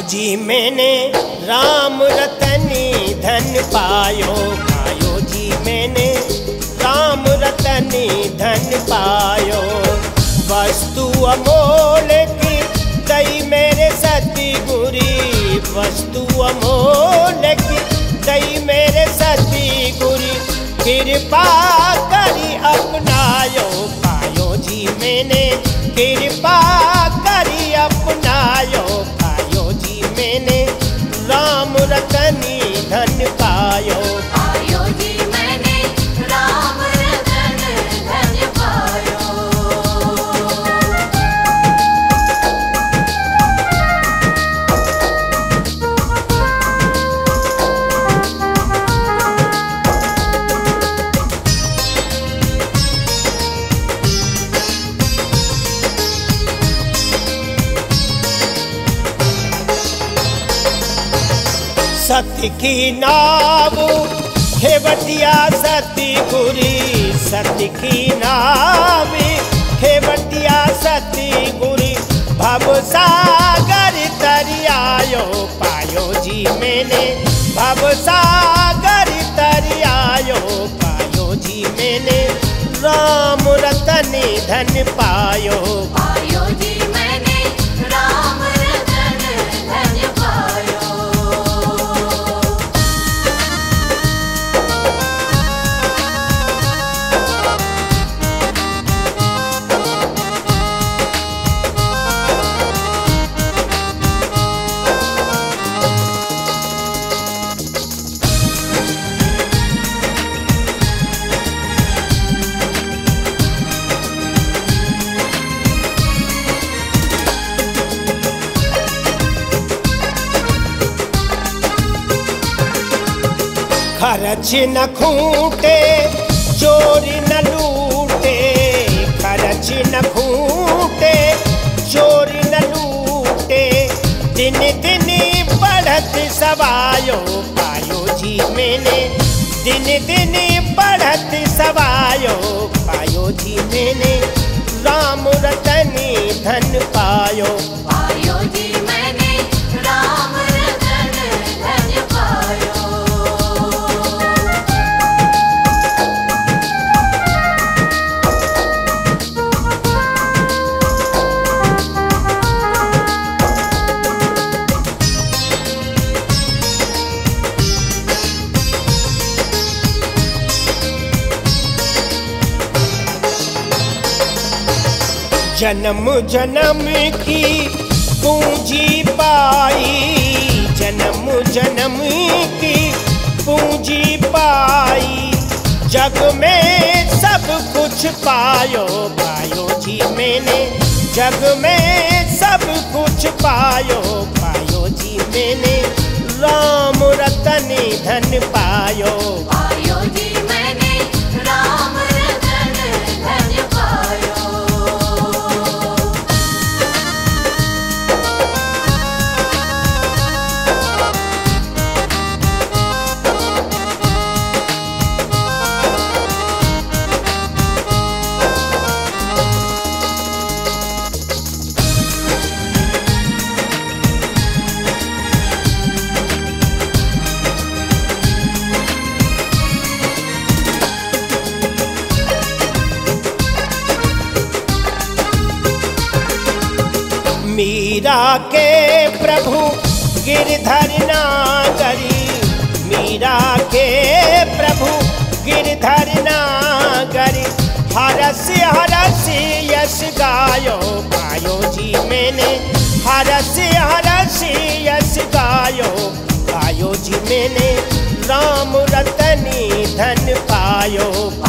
जी मैंने राम रतनी धन पायो, पायो जी मैंने राम रतनी धन पायो। वस्तु अमोल की दई मेरे सती गुरी, वस्तु अमोल की दई मेरे सती गुरी। कृपा करी अपनायो, पायो जी मैंने कृपा करी अपनायो। पायो जी मैंने राम रतनी धन पायो, पायो जी मैंने राम रतन धन पायो। सती की नाव खेवटिया सती गुरी, सती की नाव खेवटिया सती गुरी। भव सागर तरियायो, पायो जी मैंने भव सागर तरियायो। पायो जी मैंने राम रतनी धन पायो, पायो जी मैंने राम रतन धन पायो। खर्च न खूटे चोरी न लूटे, खर्च न खूटे चोरी न लूटे। दिन दिन बढ़त सवायो, पायो जी मैंने दिन दिन बढ़त सवायो। पायो जी मैंने राम रतनी धन पायो, पायो जी मैंने राम रतन धन पायो। जन्म जन्म की पूंजी पाई, जन्म जन्म की पूंजी पाई। जग में सब कुछ पायो, पायो जी मैंने जग में सब कुछ पायो। पायो जी मैंने राम रतनी धन पायो, पायो जी मैंने राम रतन धन पायो। मीरा के प्रभु गिरधर नागरी, मीरा के प्रभु गिरधर नागरी। हरस हरस यश गायो, पायो जी मैंने हरस हरस यश गायो। पायो जी मैंने राम रतनी धन पायो।